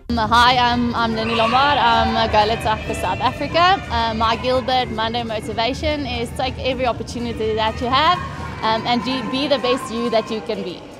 Hi, I'm Lynnie Lombard. I'm a goalie for South Africa. My Gilbert Monday motivation is take every opportunity that you have and be the best you that you can be.